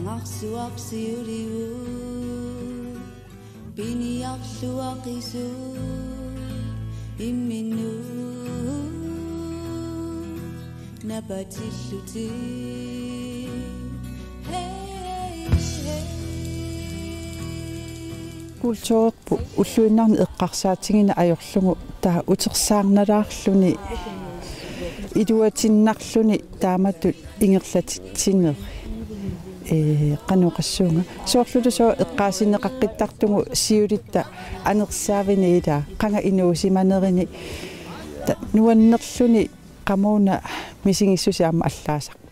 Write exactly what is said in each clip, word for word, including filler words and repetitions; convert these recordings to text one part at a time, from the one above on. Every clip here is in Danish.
Angarsuaqsiuriu Piniarluaqisu Imminu Nabatilluti Kultuurpu ulluinarni eqqarsaatigiina ajorlugu taa utersaarnalaarluni iluatinnarluni taamatut ingerlatitsineri e qanuqassuunga soorlulu soo eqqaasineqaqqittartugu siulitta anersaaviniila qanga inuusimanerini nuannerluni qamuuna misingissusiaama allaasarpu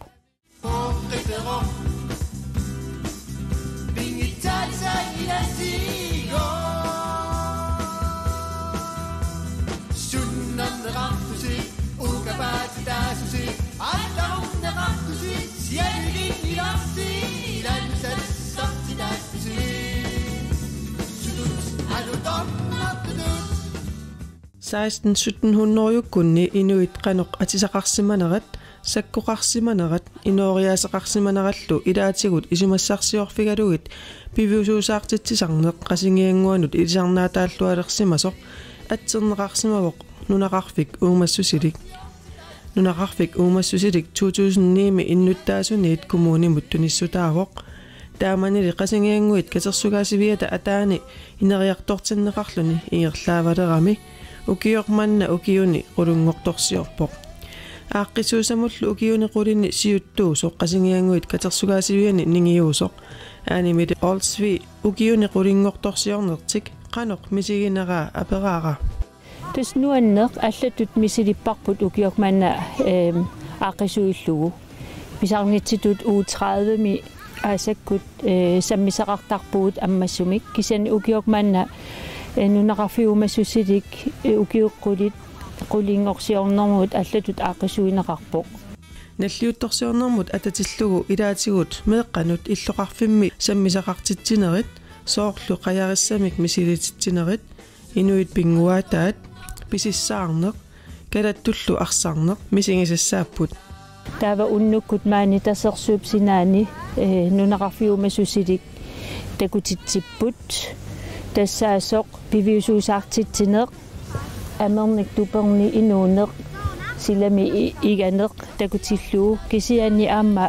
seksten sytten hundrede kunni inuit qanoq atisaqarsimanerat sakkoqarsimanerat inooriasaqarsimanerallu ilaatigut isumassarsiorfigaluit piviusuusaartitsisarneq qasingianguanut ilisarnaataallualersimasoq atserneqarsimavoq nunaqarfik uumassusilik nunaqarfik uumassusilik to tusind ni innuttaasuniit kumuunimut tunissutaavoq taamanili qasingianguit katersugaasiviata ataani ineriartortinneqarluni ingerlaavalerami ukiormanna ukiuni qulunngortorsiorpoq aaqqisuusamullu ukiuni qulinni siuttuusoq qasingianguit katersugaasiviani ningiuusoq aanimit olsvi ukiuni qulinngortorsiornertik qanoq misigineraa aperaara tusnuanneq allatut misilipparput ukiormanna aaqqisuillugu misarnitsitut u tredive mi asakkut sammisaqartarpuut ammassumik kisani ukiormanna nunaqarfiumassusilik ukiuqqulit qulingorsiornermut allatut aaqqisuineqarpoq nalliuttorsiornermut atatillugu ilaatigut meeqqanut illoqarfimmi sammisaqartitsinerit soorlu qajarissamik misilititsinerit inuit pinguataat pisissaarneq kalattullu arsarneq misingisassaaput taava unnukkut maani tasersuup sinaani nunaqarfiumassusilik takutitsipput тассаасоқ пивиусуусаартитсинеқ амерник туперни инуунеқ силами иганеқ такутиллуу кисиани аама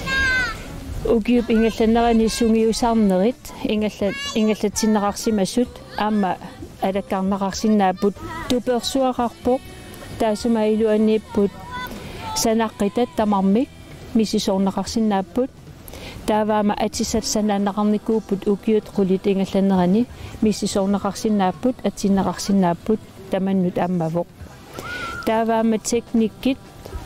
укиуп ингалланерани сунгиусаарнерит ингалла ингаллатсиннеқарсимассут аама алаккарнеқарсинааппут туперсуақарпоқ таасума илуаннииппут санаққитат тамармик мисисорнеқарсинааппут тааваама атисатсанаанеқарникууппут укиут qulит ингалланерани миссисорнеқарсинааппут атсиннеқарсинааппут таманнут ааммавоқ тааваама техниккит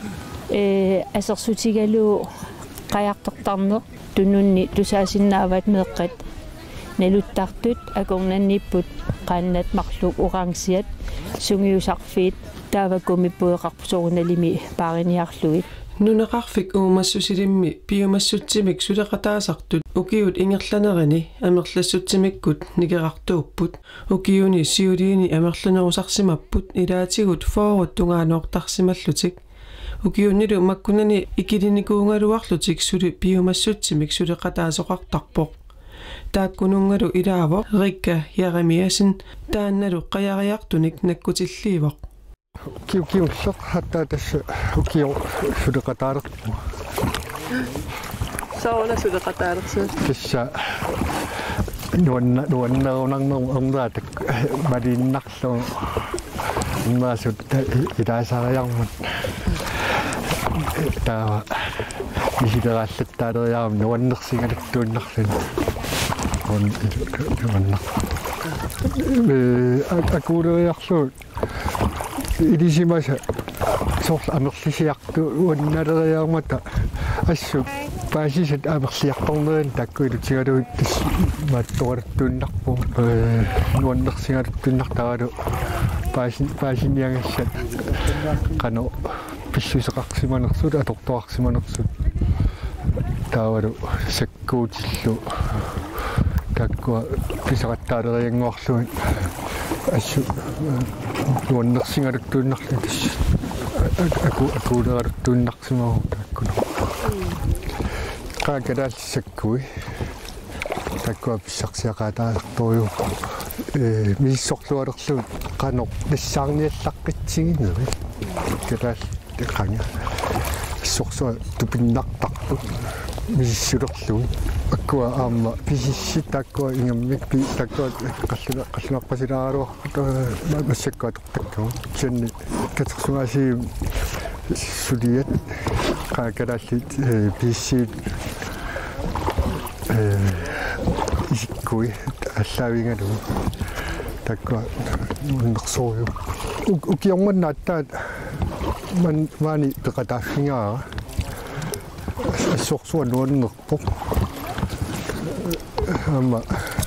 э асерсутигалуу қаяртортарнеқ туннунни тусаасиннаават меэққат налуттартут акорнанниппут qaannat mарлук орангсиат сунгиусарфиит таавакумиппуеқарпусоруналими паариниарлуит нунеқарфик уумассусилимми пиумассутсимик сулеқатаасартут укиут ингерланерини амерлассутсимиккут никеқартууппут укиуни сиулиини амерланерусарсимаппут илаатигут фоорут тунгаанеортарсималлутик укиуннилу маккунани икилиникуунгалуарлутик сули пиумассутсимик сулеқатаасоқартарпоқ тааккунунгалу илаавоқ рикка яремиасин таанналу қаяриартуник наккутилливоқ kiu kiu sok hatta tässä kiu sudah katar sauna sudah katar tässä nuan nuan nang nang umra tak badin nak so umra sud ida sarayang ta isi dah setar ya nuan nak singa tun nak sen on nuan nak aku dah yak so илисимаса сорл амерлисиарту уанналериармата ассу паасисат амерлиарторнерин таккуилутигалуит тас маттуартууннарпу э нуаннерсигалуттуннартаралу паасин паасиниагассат кано писсусеқарсиманерсут аторторарсиманерсут таавалу саккуутиллу таккуа писақаттаалериангуарлуит ассу нуаннерсингалуттууннарлутис аку акуулералуттууннарсимагу таккуну qaakalaallissakkuи takkuap sarsiaqaataartoru э миссорлуалерлу qanoq нассаарниаллаққитсигинери калаал қанга сорсуа тупиннартарпут миссулерлуи аккуа аама писисси таккуа ингаммик пи таккуа қаллуна қаллунарпасилааруар массаккуатортаккуу кенни катерсуаси сулиат qaakalaалли писси э иккуи аллаавингалу такка нерсориу укиорманнааттаат ман мани пекатааффингаа сорсуа нуаннерпо ама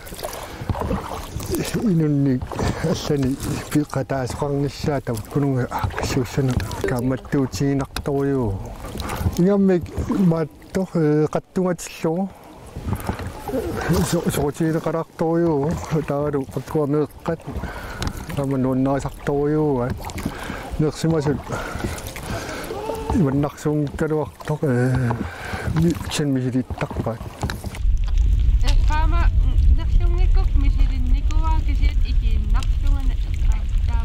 инунни аллани пекатаасқарниссаата кунунга аксуссана камматтуутигинарториу ингаммик маатто қаттунгатиллугу 소치의 가락도요. 다루 갖고 몇 아마 논나삭도요. 늑심아서 이번 낙송 가루 덕에 미친 미리 딱 봐. 파마 낙송이 꼭 미리는 니고와 그셋 이게 낙송은 다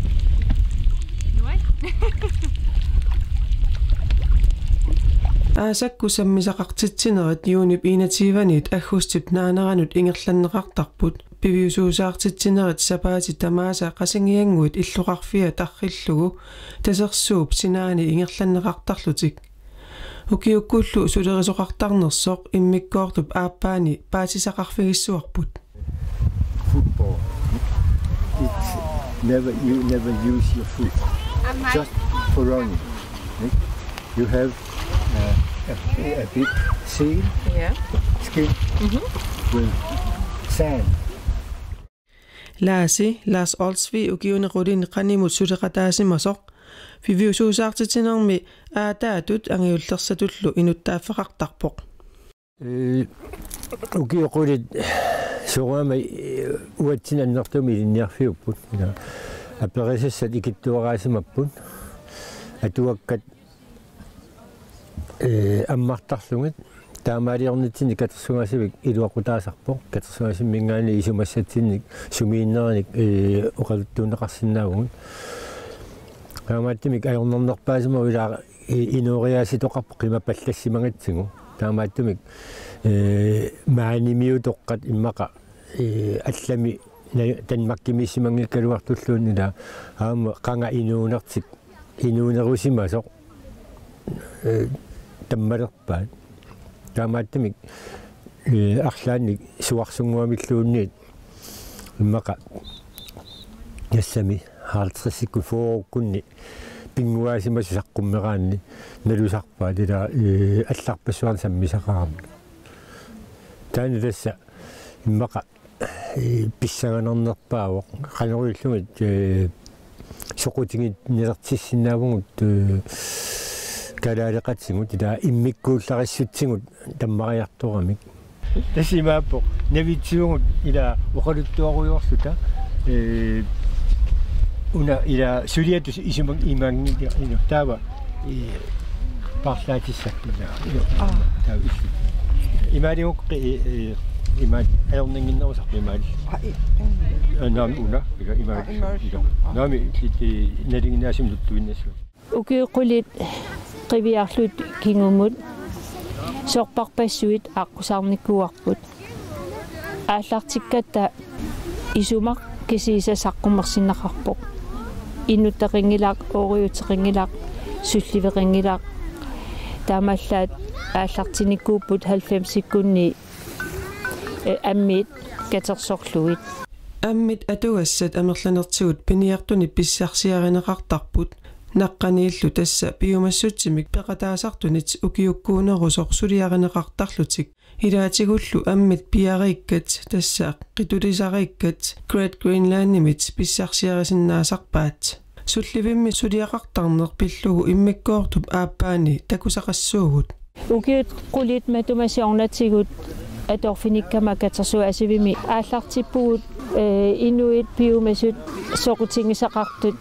аасакку саммисақартитсинерит юунip иинативанит аггустип наанаранут ингерланнеқартарпут пивиусуусаартитсинерит сапаати тамааса қасингиангуит иллуқарфиа тарриллугу тасерсууп синаани ингерланнеқартарлутик укиуккуллу сулерисоқартарнерсоқ иммиккоортуп ааппаани паатисақарфигиссуарпут football it's never you never use your foot just for running you have Uh, a, a big seal, yeah. skin mm-hmm. with sand. Laasi, Lars Olsvi ukiune rudin qanimut suleqataasimasoq fiviusuusaartitinermi aataatut angiullersatullu inuttaaffaqartarpoq. Eh ukiuqulit suqama uatsinannertumi linniarfiupput aperisissat ikittuaraasimapput atuakkat э аммартарлугит таамаалиорнитсини катерсугасивик илуақутаасарпо катерсугасиммингаани исумассатсинник сумииннерник э оқалуттуунеқарсинаагугут таамааттимик аёрнернерпаасима уилаа инориааситоқарпо қимапаллассимагатсигу таамааттумик э маанимиутоққат иммақа э аллами танмаккимиссимангиккалуартуллууннила аама қанга инуунертик инуунерусимасоқ э таммалерпаат таамааттамик э арлаанник суарсунгуамиллуунниит иммаqa яссами хаалтриссикку фооруккунни пингуаасимасу саққуммераанни налусарпаат ила э алларпассуар саммисақарам таани тасса иммаqa э писсаганернерпаавоқ канеруиллугит э соқутингит нилертиссиннаавгут э калаалеқатсигут ила иммиккууллариссутсигут таммариарторамик тасимааппо навитсиугут ила оқалуттуаруйорлута э уна ила сулиатус исимак имангни ину таава э парлаатиссаккуна а таа имариук э имаа аернингиннерусар имаали а наами уна ила имаали наами ити налингинаасим луттуиннассу укиуқулит qivиарлут кингумут сорпарпассуит аққусаарниккуарпут ааллартиккатта исумақ кисисасаққумерсиннақарпоқ иннуттеқингилаақ ориутеқингилаақ сулливеқингилаақ таамаллаат ааллартиниккууппут halvfems-иккунни аммит катерсорлуит аммит атуассат амерланертигут пиниартуни писсарсиаринеқартарпут наққанииллу тасса пиумассутсимик пеқатаасартунит укиуккуунерусоқ сулиаринеқартарлутик илаатигуллу аммит пиарииккат тасса қитулисарииккат Great Greenland-нимит писсарсиарисиннаасарпаат сулливимми сулиақартарнер пиллугу иммиккоортуп ааппаани такусақассуугут укиут қулит матумасиорнатсигут аторфиниккама катерсуасивими ааллартиппугут э инуит пиумасут соқутингисақартут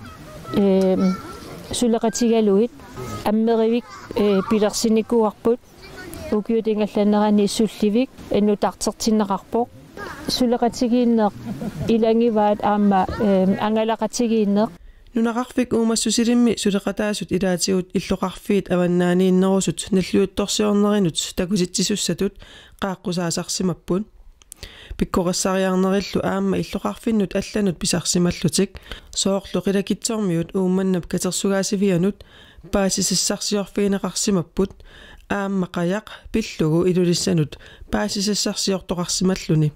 э сулеқатигалуит аммеривик э пилерсиникуарпут ukiutingallannerani sullivik innutartertinneqarpoq suleqatigiinneq ilangivaat aamma angalaqatigiinneq nunaqarfik uumassusilimmi suleqataasut ilaatigut illoqarfiit avannaaniinnerusut nalluuttorsiornerinut takusitsisussatut qaaqqusaasaarsimappun pikkoqassariarnerillu aamma illoqarfinnut allanut pisarsimallutik soorlu qilakitsormiut uummannap katersugaasivianut paasisissarsiorfiineqarsimapput aamma qajaq pillugu ilulissanut paasisissarsiortoqarsimalluni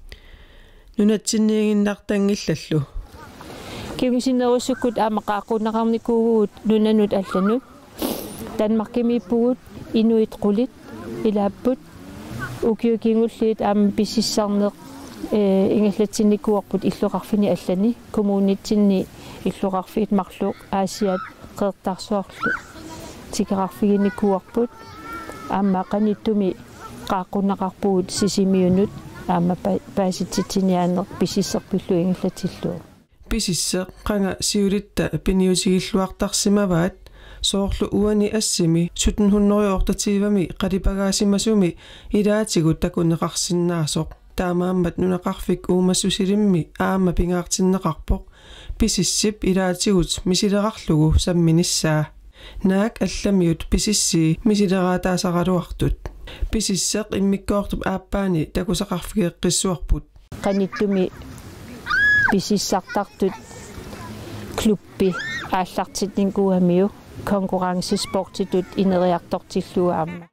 nunatsinniiginnartangillallu kiusinnerussukut aamma qaaqqunneqarnikuuguut nunanut allanut Danmarkimiippugut inuit qulit ilaapput ukiukingulliit aamma pisissarneq ingallatsinnikuarput illuqarfini allani kommunitsinni illuqarfiit marluq aasiat qeertarsuarlu tikerarfiginikuarput aamma qanittumi qaaqqunneqarpugut sisimiunut aamma paasitsitsiniaaneq pisisserpillu ingallatilluu pisisseq qanga siulitta piniutigilluartarsimavaat soorlu uani assimi syttenhundredeortativami qalipagaasimasumi ilaatigut takunneqarsinnaasoq taamaammat nunaqarfik uumassusilimmi aamma pingaartinneqarpoq pisissip ilaatigut misileqarlugu samminissaa naak allamiut pisissii misileraataasaqaluartut pisisseq immikkoortup aappaani takusaqarfigeeqqissuarput qanittumi pisissartartut klubbi aallartitninkuamiu konkurrencesportitut ineriartortilluaamma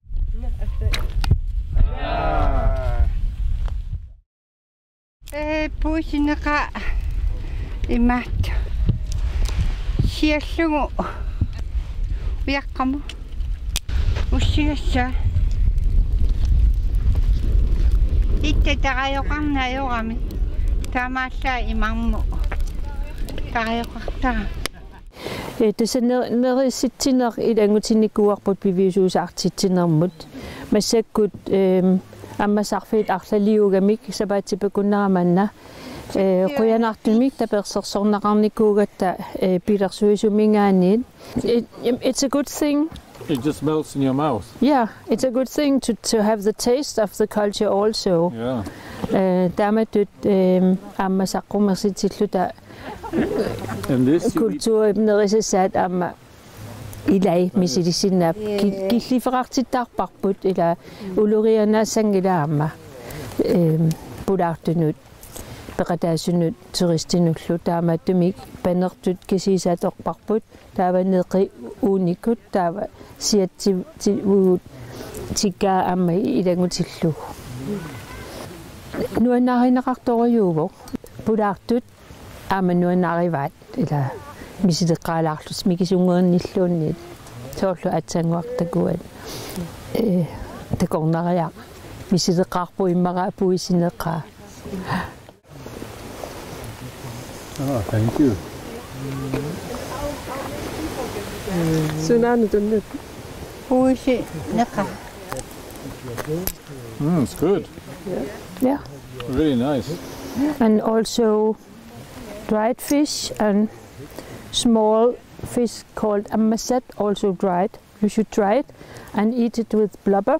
э пуисинеqa имаат сиаллугу уяққаму уссигасса итте тагаёқарнаёрами таамааллаа имарму тагаёқартара э тесэнериситсинер илангутинникуарпут пивиусуусаартитсинермут массаккут эм аммасарфит арлалиугамик сабаатипакуннараманна э қуянартумик таперсерсорнақарникуугатта э пилерсуисумингаанит it's a good thing. It just melts in your mouth. Yeah, it's a good thing to to have the taste of the culture also. Yeah. Uh, Damatut ammasaqqumersitsilluta kultuuripnerissaat amma ilai misilisinnaap killiferartittarparput ila ulurianaassangila ehm pulaartunut peqataasunut turistinullu taamattumik panertut kisiisaatorparput taavaneeqi uunikut taava siatsi uut tikkaa amma ilangutillu nuannaarineqartoriuuvoq pulaartut aama nuannaarivaat ila misileqqaalaarlus mikisungeernilluunniit soorlu atsanguartakuat э такорнариа мисилеққарпу иммара пуисинеққаа Oh, thank you. Sunanu tunnut puisi neqa Mm, it's good. yeah Really nice. and also dried fish and small fish called ammasat also dried you should try it and eat it with blubber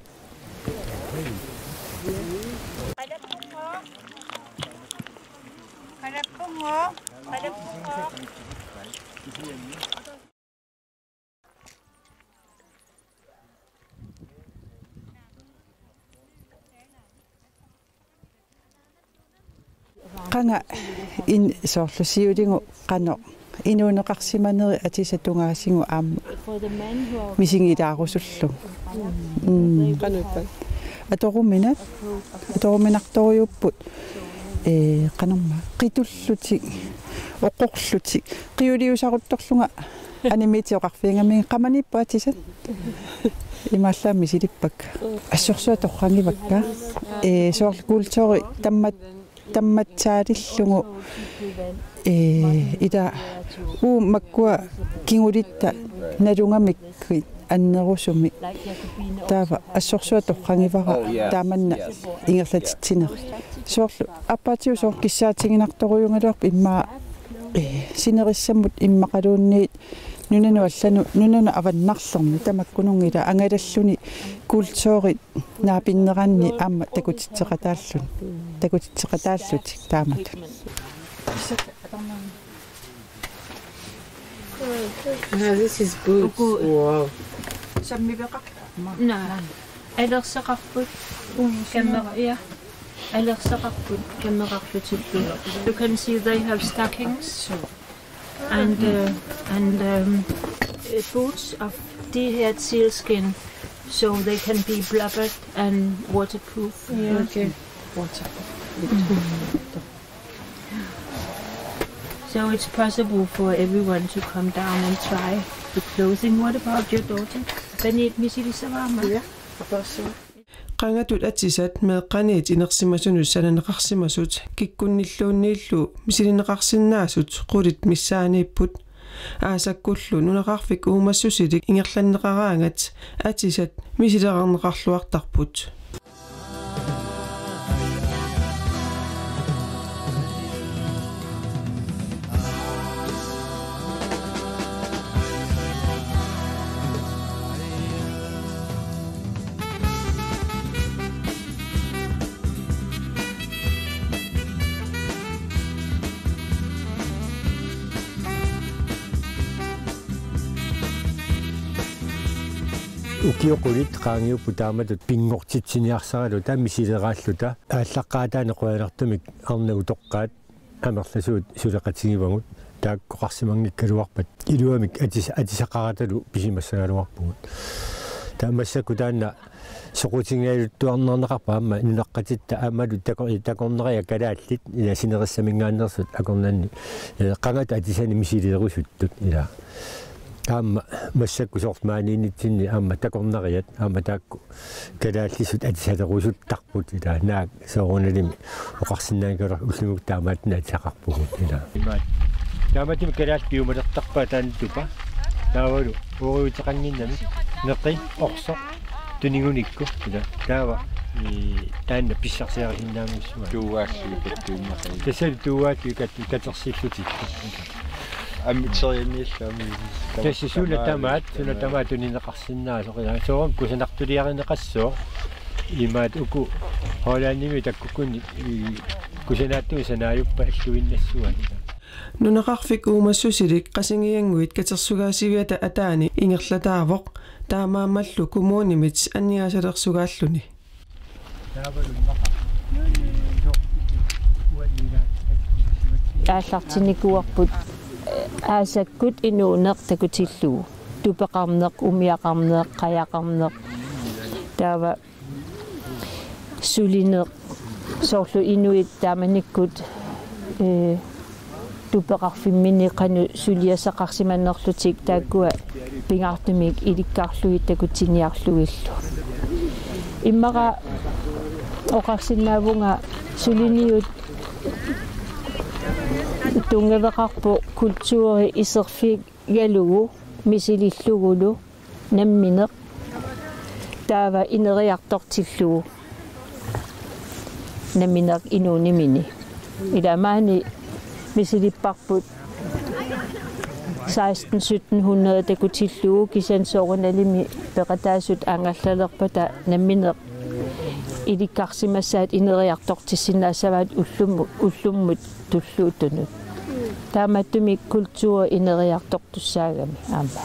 qanga in soorlusiulingu qano inuuneqarsimaneri atisatungaasingu aamma misingilaarusullu qanuppan atorumina atoruminartoriupput э qanamma qitulluti oqqorluti qiuliusaruttorlunga animitioqarfiingami qamanippa atisat имааллаами силиппак ассорсуа торрангивакка э сооркултори таммат тамматсаалиллугу э ида у маккуа кингулитта налунгамикки аннерусуми таава ассорсуа торрангивара тааманна ингерлатитсинери соорлу аппаатиу соор киссаатингинарторуйунгалуарпа имма э синериссаммут иммақалуунниит нунануа аллану нунана аваннарлэрни тамаккунунгила ангалаллуни культуурит наапиннеранни аама такутитсеқатааллун такутитсеқатааллутик таамат Ah, this is good. Wow. саммивеқақ на алерсеқарпут камера я алерсеқарпут камерарлутилпу. You can see they have stockings and uh, and um, boots of dehydrated sealskin, so they can be blubbered and waterproof. Yeah. Okay. So it's possible for everyone to come down and try the clothing. What about your daughter? Benit misilisavama. Ja, апаасса qangatut atisat meeqqaniit inersimasunus sananeqarsimasut kikkunnilluunniillu misilineqarsinnaasut qulit missaaniipput aasakkullu nuneqarfik uumassusilik ingerlanneqaraangat atisat misileqarneqarluartarput Ukiuqulit qaangiuppu taamatut pingortitsiniarsalu taa misileeraallута ааллаққаатаане қуалертумик арнагу тоққаат амерласуут сулеқатсигивагут тааккоқарсимангиккалуарпат илуамик атис атисақараталу писимассагалуарпугут таамассаку таанна соқутингиалуттуарнернеқарпа аама нунаққатитта аамалу тако такорнериа калааллит ила синериссамингааннерсут акорнанни қангат атисани мисилеерусуттут ила Amma massakku sortmaaniinitsinni amma takornariat amma taakku kalaallisut atisalerusuttarput ila naak soorunalimi oqarsinnaangalor ullimuk taamaatna atisaqarpugut ila taamatim kalaalpiumalertarpaa taantupa taavalu uuriutiqanginnami neqi orso tuningunikku ila taava taanna pissarsiarisinnaamussuma tuuaallipattuunnaqi tasal tuuaallukattu katersillutikku аммитсериамииллаами тассисула тамаат суна тамаатунинеқарсиннаа соқила соорам кусанартулиаринеқассоо имаат уку холаанними таккуккуни кусанааттуи санааюппа аллуиннассуа нунеқарфик уумассусилик қасингиангуит катерсугаасивиата атаани ингерлатаавоқ таамаамаллу кумуунимит анниасалерсугааллуни ааллартинникуарпут аасаккут инуунеқ такутиллуу тупеқарнеқ умиақарнеқ қаяқарнеқ таава сулинеқ соорлу инуит тааманиккут э тупеқарфиммини қану сулиасақарсиманнерлутик тааккуа пингаартумик иликкаарлуит такутсиниарлуиллу иммара оқарсинаавунга сулиниут тунгавеқарпу культури исерфик галугу мисилиллугулу намминеқ таава инериартортиллугу намминеқ инуунимини иламаани мисилиппарпут seksten sytten hundrede такутиллугу кисансоорналими пеқатаасут ангаллалерпата намминеқ иликкарсимассаат инериартортиссинаассаваат уллумму уллуммут туллуутунут тааматтуми культура инериартортуссаагами аама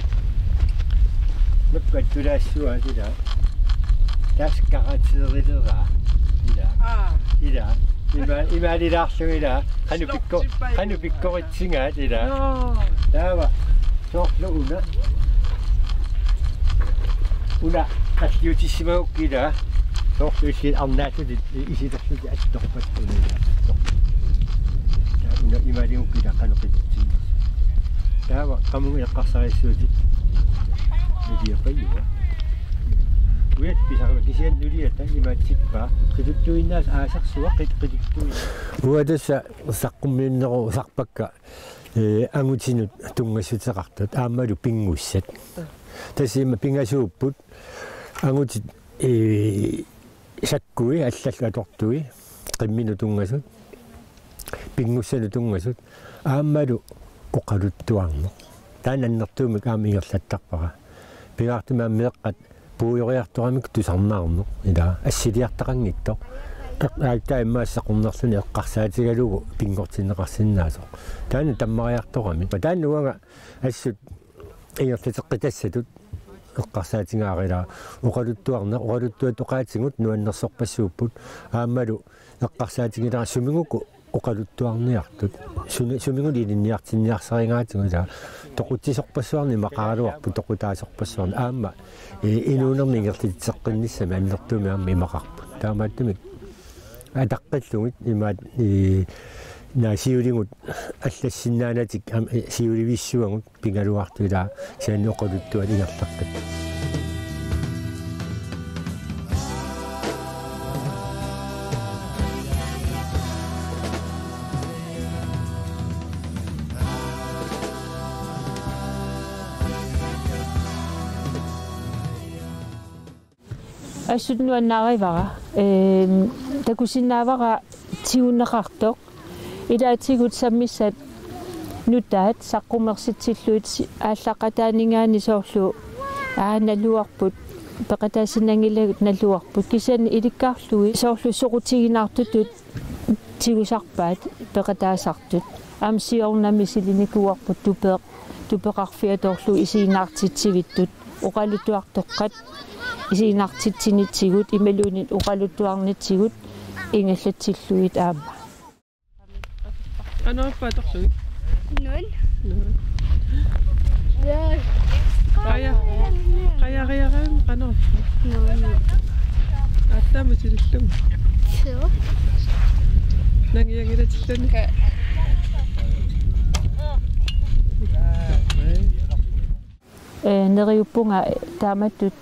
меккаттулаассуа ила таскаратсерилера ила а ила има имаалилаарлуила кану пикко кану пиккоритсингаат ила таава соорлууна уна аттиутиссимагуккила соорлуисси арнаатут исилерлути атторпаттуна уна имаалиуккила канеқитсин таава камугу яққарсариссуути нудиаппаюа уят писарма кисиан нудиата имаатсиппаа қитуттуиннаас аасарсуа қит қитуттуи уадаса саққуммииннеру сарпакка э ангутинут тунгасутеқартут аамалу пингуссат тасима пингасууппут ангутит э саккуи аллаллу атортуи қиммину тунгасут пингуссалу тунгасут аамалу оқалуттуарнеқ таан аннертуумик аама ингерлаттарпара пигаартумаам меэккат пуйориарторамик тусарнаарну ила ассилиартақангитто аалтаа иммаассақурнерлуни эққарсаатигалугу пингортиннеқарсинаасо таана таммариарторами таан нуага ассут ингерлатеққитассатут эққарсаатингаарила уқалуттуарне уқалуттуа тоқаатингут нуаннерсорпассууппут аамалу эққарсаатингилара сумингуку уқалуттуарниартут сумингулилинниартинниарсаригаатингула тоқутсисорпассуарни мақаралуарпу тоқутаасорпассуарни аама инуунерни ингерлитсеққинниссами аннертумиарми имақарпут таамааттумик атаққиллугит имаат и насиулингут аллассиннаанатик сиуливиссуангут пингалуартуила сианнеқолуттуа ингерлаққат ассутнуаннааривара э такусиннаавара тиуннеқартоқ илаатигут саммиссат нутаат саққумерситсиллуит ааллақатаанигаани соорлу ааналуарпут пеқатаасинангилагут налуарпут кисани иликкаарлуи соорлу соқутигинаартутут тигусарпаат пеқатаасартут амсиорнами силиникуарпут тупеқ тупеқарфиаторлу исиинаартитсивиттут оқалутуартоққат исиинартитсинитсигут ималуунит уқалуттуарнитсигут ингаллатсиллуит аама анерпаатерлуги Нун. қая қаяриараам қанер аттама силлуг Сё. нагиагилатиллани э нериуппунга тааматтут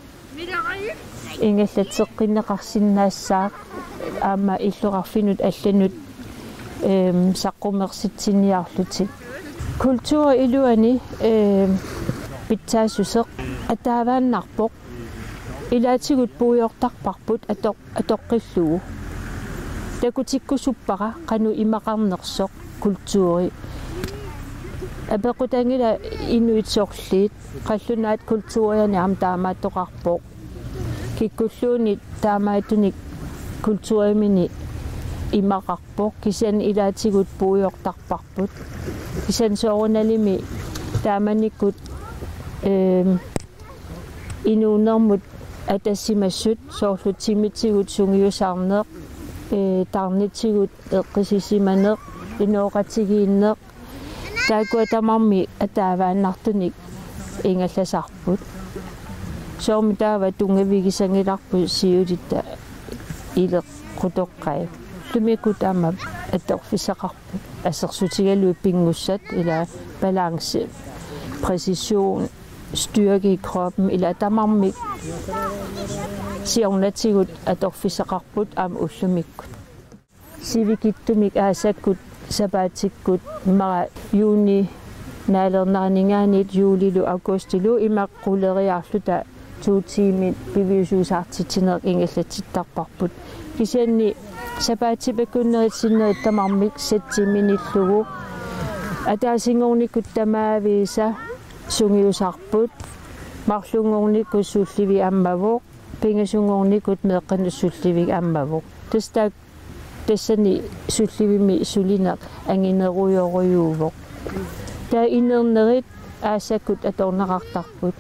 ингаллатсеққиннеқарсиннаассаақ аама иллуқарфинут алланут эм саққумерситсиниарлутик культура илуани э питсаасусеқ атаавааннарпоқ илаатигут пуйортарпарпут атоқ атоққиллугу такутиккусуппара қану имақарнерсоқ культури апеқутангила инуитсоорлиит қаллунаат культуриани аам таамааттоқарпоқ киккуллууни таамаатуник культуримини имақарпоқ кисан илаатигут пуйортарпарпут кисан соорналими тааманиккут эм инуунермут атассимассут соорлутимитсигут сунгиусаарнеқ э тарнитсигут эққисисиманеқ инооқатигииннеқ таакуатамарми атаавааннартуник ингалласарпут сооми таава тунгавигисангиларпу сиулитта илеққутоққай лумикут аама атторфисақарпут ассерсутигалуи пингуссат ила балансе præcision styrke i kroppen ila tamarmik siornatsigут атторфисақарпут аама уллумиккут сивикиттумик аасаккут сабаатиккут мара юуни наалернарнингаанит юулилу августилу имаққулериарлута туутиимит пивиусуусаартитсинеқ ингаллатиттарпарпут кисианни сабаатипаккуннеритсиннерит тамармик саттиминиллугу атаасингорникут тамаависа сунгиусарпут марлунгорникут сулливи аммавоқ пингасунгорникут меэққануссулливик аммавоқ тастаак тассани сулливими сулинеқ ангинеруйоруйуувоқ таа инернерит аасаккут аторнеқартарпут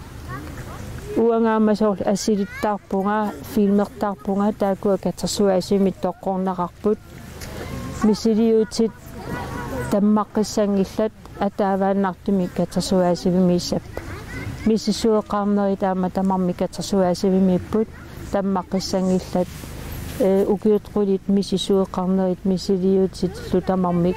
уангаамасоор ассилиттаарпунга филмертаарпунга таакуа катерсуаасимит тоққорнеқарпут мисилиутит таммаққиссангиллат атаавааннартуми катерсуаасивимииссап мисисуеқарнери таама тамарми катерсуаасивимииппут таммаққиссангиллат э укиутқулит мисисуеқарнерит мисилиутит лутамармик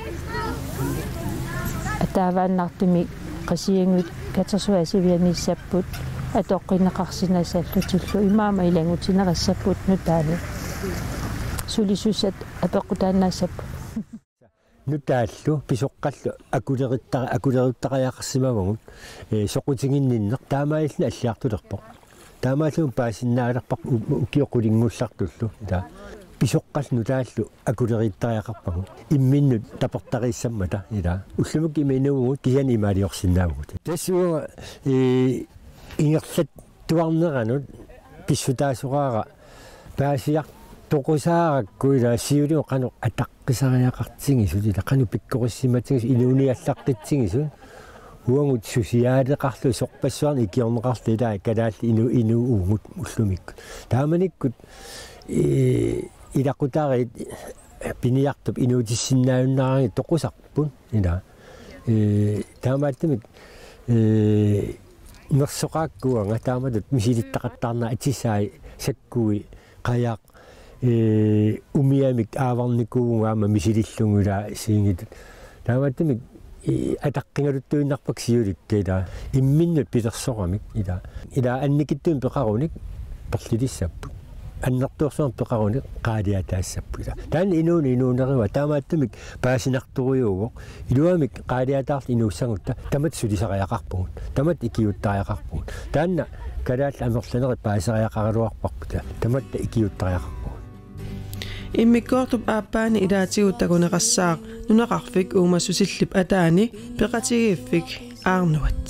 атаавааннартуми қасиангут катерсуаасивианиссаппут атоққинеқарсинасааллутиллу имаама илангутинерассаппут нутаани сулисуссат апеққутаанаасаппут нутааллу писоққаллу акулериттара акулериттариақарсимавгут э соқутингинниннеқ таамааллна аллиартулерпоқ таамааллуун паасиннаалерпақ укиоқулингуллартуллу та писоққал нутааллу акулериттариақарпагу имминнут тапортарииссаммата ила уллумук иминуугут кисани имаалиорсиннаавгут тассуга э ингерлат туарнеранут писсутаасураара паасиар тоқусаараккуила сиулио қану атаққисариақартингису ила қану пиккориссиматингис илуниаллаққитсигису уангут сусиаалеқарлу сорпассуарни икиорнеқарлу илаа калаалли ину ину угут уллумик тааманиккут э илақутаари пиниартуп инуутиссиннааюннаари тоқусарпун ила э таамааттамик э нерсоқааккуанга тааматут мисилиттақаттаарна атиссаи саккуи қаяақ э умиамик ааварникуугаама мисилиллунгула сиингитут таамааттамик атаққингалуттуиннарпак сиуликкила имминнут пилерсорамик ила ила анникиттуун пеқаруник перлилиссаппут аннартуорсуам пеқаруник qaaliataassappuila таан инууни инуунерива таамааттамик паасинарторуйууго илуамик qaaliataarl инууссагутта тамат сулисариақарпугут тамат икиуттариақарпугут таанна калаал амерланери паасариақаралуарпарпута таматта икиуттариақарпугут иммиккоортуп ааппаани илаатигуттакунеқассаақ нунеқарфик уумассусиллип атаани пеқатигииффик аарнуат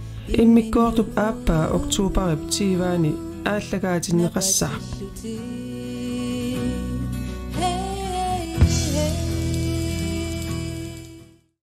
иммиккоортуп ааппаа октуупарип тиваани ааллагаатиннеқассаақ